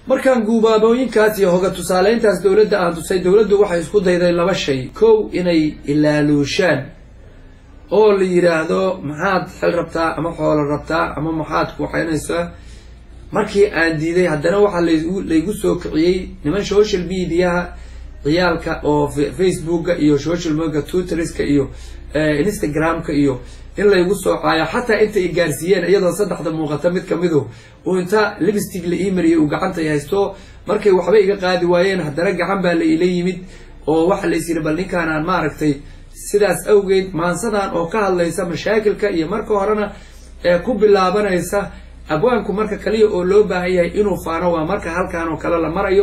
markaan guubaabooyinkaas iyo hoga tusaaleyntaas dowladda aan tusay dowladdu waxay isku dayday laba shay kow inay ilaaluushaan oo la yiraahdo maxaad xil rabtaa ama xoolo rabtaa ama maxaad ku waxaynaysaa markii aan diiday haddana waxa laygu soo kiciyay niman social media ciyaalka oo facebooka iyo social media twitterska iyo instagramka iyo in laygu soo caayo xataa inta ay gaarsiiyeen iyadoo saddexda muuqata mid kamidu oo inta lipstick la email uu gacanta haysto markay waxba iga qaadi waayeen haddana gacan baa la ila yimid oo waxa la isiri bal ninkaan aan maaragtay sidaas awgeed maansadan oo ka hadlaysa mashaakilka iyo marka horena ku bilaabanaysa abwaanku marka kaliya oo loo baahan yahay inuu faano waa marka halkaan oo kale la marayo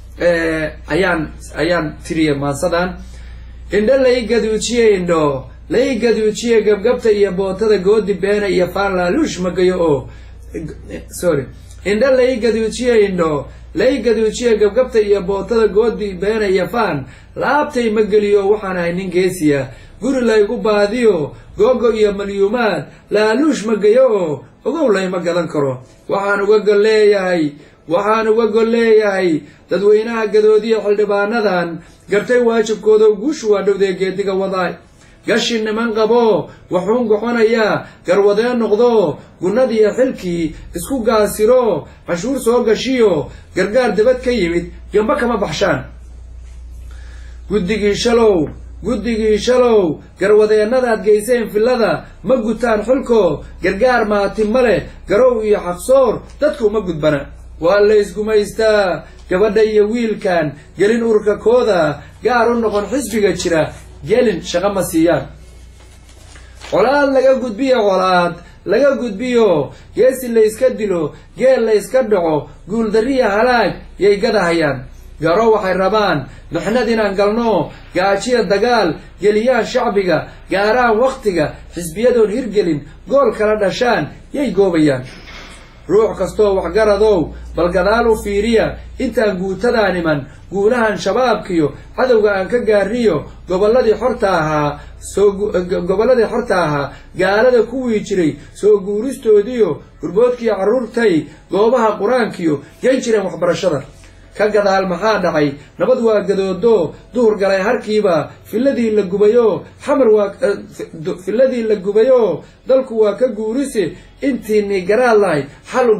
ayaan tiriye maansadan indha lay gaduujiyeendo lay gaduujiye gabgabta iyo bootada goodi beena iyo faan laaluush magayo oo sorry indha lay gaduujiyeendo lay gaduujiye gabgabta iyo bootada goodi beena iyo faan laabtay mageliyo waxaan ahay nin geesiya guri laygu baadiyo googo iyo malyuumaad laaluush magayo oo ogow layma gadan karo waxaan uga gol leeyahay dadweynaha gadoodiya xildhibaanadan gartay waajibkooda guushu waa dhowdee geediga wadaay gashi niman qabo waxuun goconaya garwadeen noqdo gunnadiiyo xilkii isku gaasiro cashuur soo gashiyo gargaar dibad ka yimid gamba kama baxshaan guddigii shalow garwadeennadaad geyseen fillada ma gutaan xulko gargaar maati male garow iyo xaqsoor dadku uma gudbana waa la isgumaystaa gabadha iyo wiilkan gelin urka kooda gaar u noqon xisbiga jira gelin shaqo ma siiyaan colaad laga gudbiyo geesi la iska dilo geel la iska dhaco guuldariya halaag yay gadahayaan garo waxay rabaan maxnad inaan galno gaajiya dagaal geliyaan shacbiga gaaraan wakhtiga xisbiyadoon hirgelin gool kala dhashaan yay goobayaan ruux kastoo waxgaradow bal gadaal u fiiriya intaan guutadaa niman guulahan shabaabkiyo cadowga aan ka gaarniyo gobolladii xorta ahaa gaalada kuwii jiray soo guuristoodiyo gurboodkiiyo carruurtay goobaha qur-aankiyo yan jireen waxbarashada ka gadaal maxaa dhacay nabad waa gadoodo duhur galay harkiiba filladii la gubayo dalku waa ka guurise intiini garaad lahay xalu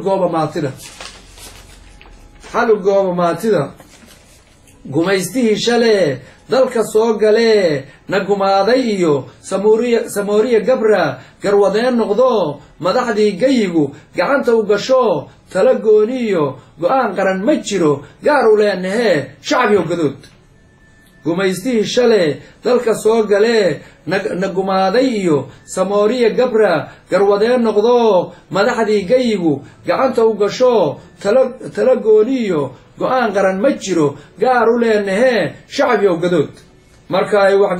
gooba maatida gumaystihii shalee dalka soo galee na gumaaday iyo samooriya gabra garwadeen noqdo madaxdii gayigu gacanta u gasho tala gooniyo go-aan qaran ma jiro gaar u leenahee shacbiyo gadood gumaystihii shalee dalka soo galee na gumaaday iyo samooriya gabra garwadeen noqdo madaxdii gayigu gacanta u gasho tala gooniyo go-aan qaran ma jiro gaar u leenahee shacbiyo gadood marka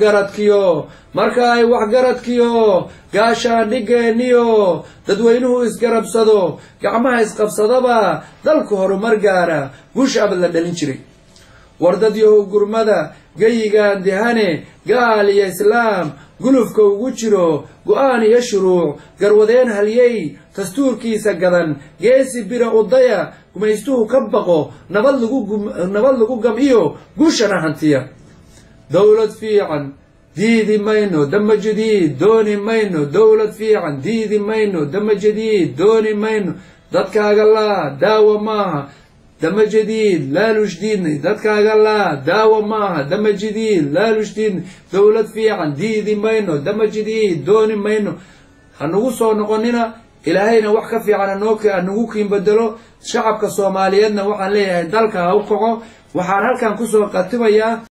ay waxgaradkiyo gaashaan dhigeenniyo dadweynuhu isgarabsado gacmaha isqabsadaba dalku horumar gaara guush abad la dhalin jiray wardadyahow gurmada gayigaan dihane gaal iyo islaam gulufka ugu jiro go-aan iyo shuruuc garwadeen halyey dastuurkiisa gadan geesi bira udaya gumaystuhu ka baqo nabad lagu gam-iyo guushana hantiya dowlad fiican diidi mayno dama jadiid dooni mayno dowlad fiican diidi mayno dama jadiid dooni mayno dadkaaga laa daawo maaha dama jadiid laalush diidnay dadkaaga laa daawo maaha dama jadiid laalush diidnay dowlad fiican diidi mayno dama jadiid dooni mayno hanugu soo noqonina ilaahayna wax ka fiican hanagu kiin bedelo shacabka soomaaliyeedna waxaan leeyahay dalka ha u kaco waxaan halkan kusoo qatimayaa